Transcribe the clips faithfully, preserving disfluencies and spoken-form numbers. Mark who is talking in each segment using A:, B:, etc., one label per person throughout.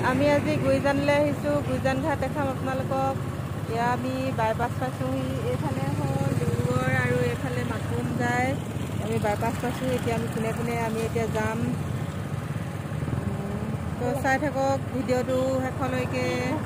A: আমি আজি গুইজানলৈ আহিছোঁ। গুইজান ঘাট দেখাম আপোনালোকক। এয়া আমি বাইপাছ পাইছোঁহি। এইফালে হ'ল ডিব্ৰুগড় আৰু এইফালে মাকুম যায়। আমি বাইপাছ পাইছোঁ। এতিয়া আমি কোনে কোনে আমি এতিয়া যাম। তো চাই থাকক ভিডিঅ'টো শেষলৈকে।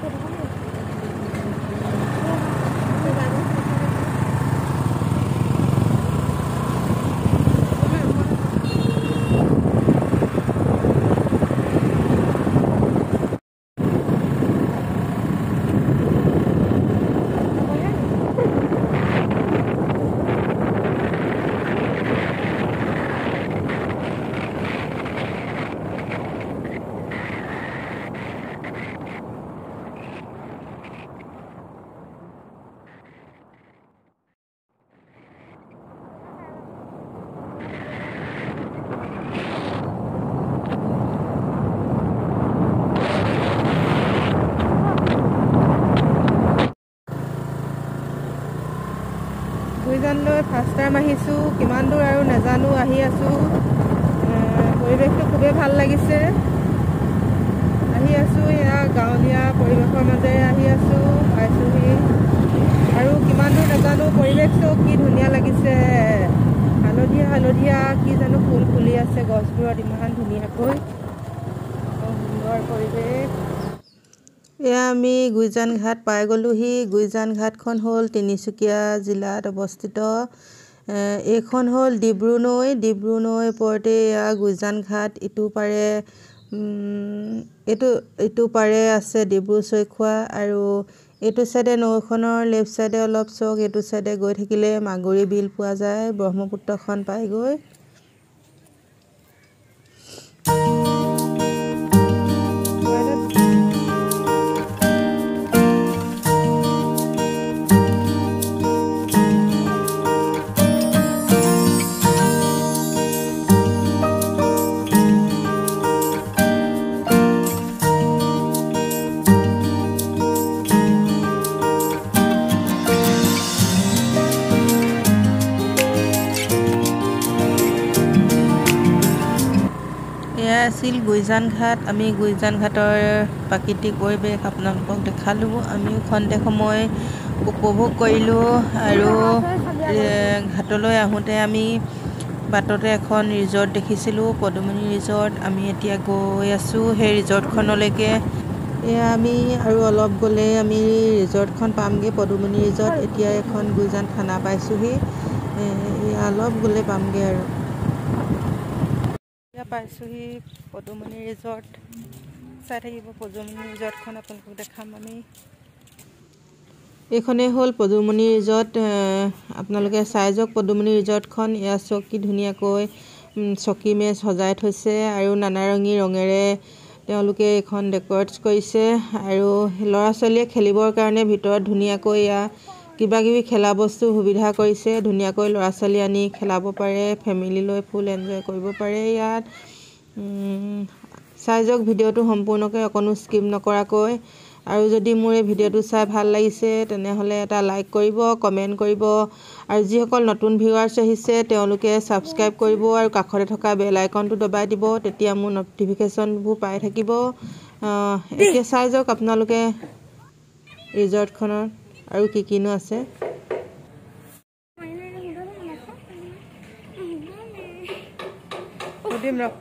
A: গুইজানলৈ ফাৰ্ষ্ট টাইম আহিছোঁ। কিমান দূৰ আৰু নাজানো, আহি আছোঁ। পৰিৱেশটো খুবেই ভাল লাগিছে। আহি আছোঁ এয়া গাঁৱলীয়া পৰিৱেশৰ মাজেৰে আহি আছোঁ। পাইছোঁহি আৰু কিমান দূৰ নাজানো। পৰিৱেশটো কি ধুনীয়া লাগিছে। হালধীয়া হালধীয়া কি জানো ফুল ফুলি আছে গছবোৰত ইমান ধুনীয়াকৈ। সুন্দৰ পৰিৱেশ। এয়া আমি গুইজান ঘাট পাই গ'লোহি। গুইজান ঘাটখন হ'ল তিনিচুকীয়া জিলাত অৱস্থিত। এইখন হ'ল ডিব্ৰু নৈ। ডিব্ৰু নৈৰ ওপৰতে এয়া গুইজান ঘাট। ইটো পাৰে এইটো ইটো পাৰে আছে ডিব্ৰু চৈখোৱা আৰু এইটো চাইডে নৈখনৰ লেফ্ট চাইডে অলপ চক। এইটো চাইডে গৈ থাকিলে মাগুৰী বিল পোৱা যায়। ব্ৰহ্মপুত্ৰখন পায়গৈ। এয়া আছিল গুইজান ঘাট। আমি গুইজান ঘাটৰ প্ৰাকৃতিক পৰিৱেশ আপোনালোকক দেখালোঁ। আমিও খন্তেক সময় উপভোগ কৰিলোঁ আৰু ঘাটলৈ আহোঁতে আমি বাটতে এখন ৰিজৰ্ট দেখিছিলোঁ, পদুমণি ৰিজৰ্ট। আমি এতিয়া গৈ আছোঁ সেই ৰিজৰ্টখনলৈকে। এয়া আমি আৰু অলপ গ'লে আমি ৰিজৰ্টখন পামগৈ, পদুমণি ৰিজৰ্ট। এতিয়া এখন গুইজান থানা পাইছোঁহি। এয়া অলপ গ'লে পামগৈ আৰু। এতিয়া পাইছোঁহি পদুমণি ৰিজৰ্ট। চাই থাকিব পদুমণি ৰিজৰ্টখন আপোনালোকক দেখাম আমি। এইখনেই হ'ল পদুমণি ৰিজৰ্ট। আপোনালোকে চাই যাওক পদুমণি ৰিজৰ্টখন। এয়া চক কি ধুনীয়াকৈ চকী মেজ সজাই থৈছে আৰু নানা ৰঙী ৰঙেৰে তেওঁলোকে এইখন ডেক'ৰেট কৰিছে। আৰু ল'ৰা ছোৱালীয়ে খেলিবৰ কাৰণে ভিতৰত ধুনীয়াকৈ এয়া কিবা কিবি খেলা বস্তুৰ সুবিধা কৰিছে। ধুনীয়াকৈ ল'ৰা ছোৱালী আনি খেলাব পাৰে, ফেমিলি লৈ ফুল এনজয় কৰিব পাৰে ইয়াত। চাই যাওক ভিডিঅ'টো সম্পূৰ্ণকৈ, অকণো স্কিপ নকৰাকৈ। আৰু যদি মোৰ এই ভিডিঅ'টো চাই ভাল লাগিছে তেনেহ'লে এটা লাইক কৰিব, কমেণ্ট কৰিব আৰু যিসকল নতুন ভিউৱাৰ্ছ আহিছে তেওঁলোকে ছাবস্ক্ৰাইব কৰিব আৰু কাষতে থকা বেল আইকনটো দবাই দিব। তেতিয়া মোৰ ন'টিফিকেশ্যনবোৰ পাই থাকিব। এতিয়া চাই যাওক আপোনালোকে ৰিজৰ্টখনৰ আৰু কি কিনো আছে। সুধিম ৰ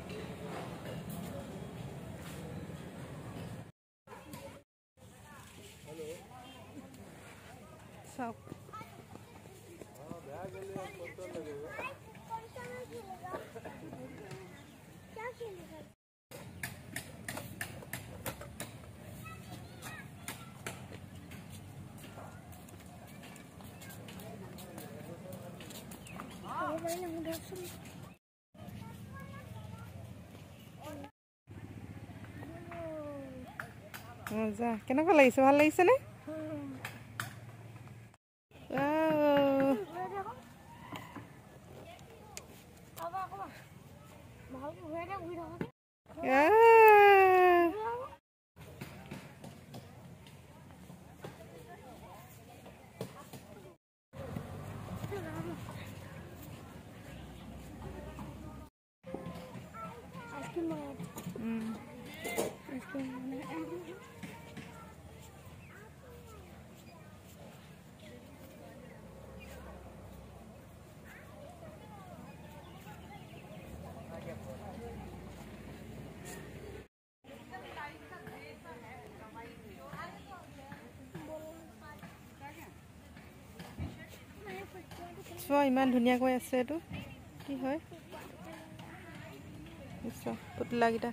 A: চাওক। মজা। কেনেকুৱা লাগিছে? ভাল লাগিছেনে? Mm. ইমান ধুনীয়াকৈ আছে এইটো কি হয় নিশ্চয় পুতলাকেইটা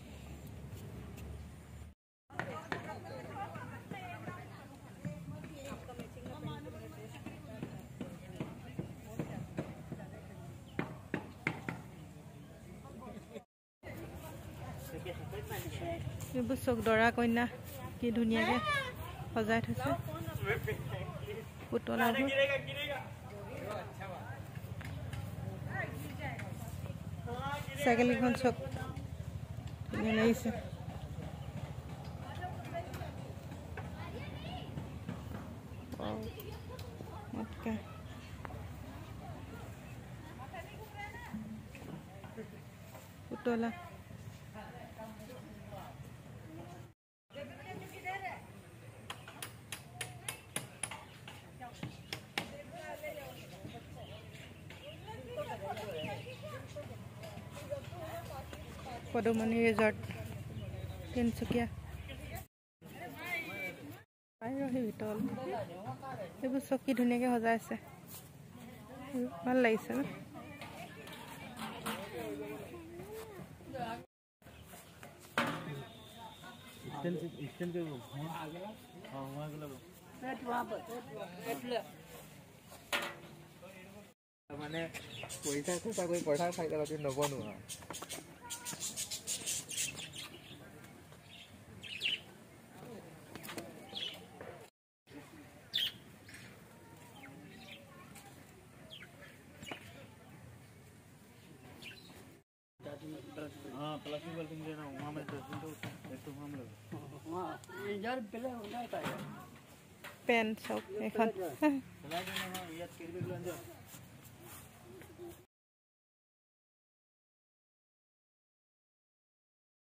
A: এইবোৰ চক দৰা কইনা কি ধুনীয়াকে সজাই থৈছে পুতলাবোৰ চাইকেলখন চক ধুনীয়া লাগিছে পুতলা পদমণি ৰিজৰ্ট তিনচুকীয়া বাহিৰৰ ভিতৰত এইবোৰ চকী ধুনীয়াকৈ সজাই আছে ভাল লাগিছে ন
B: মানে পইচা খৰচা কৰি পইচা চাইকেলতে নবনো हाँ प्लास्टिक बाल्टी लेना वहाँ में तो एक तो वहाँ में वहाँ यार पहले होना था
A: पेन सब এখন
B: चला देना यार केर भी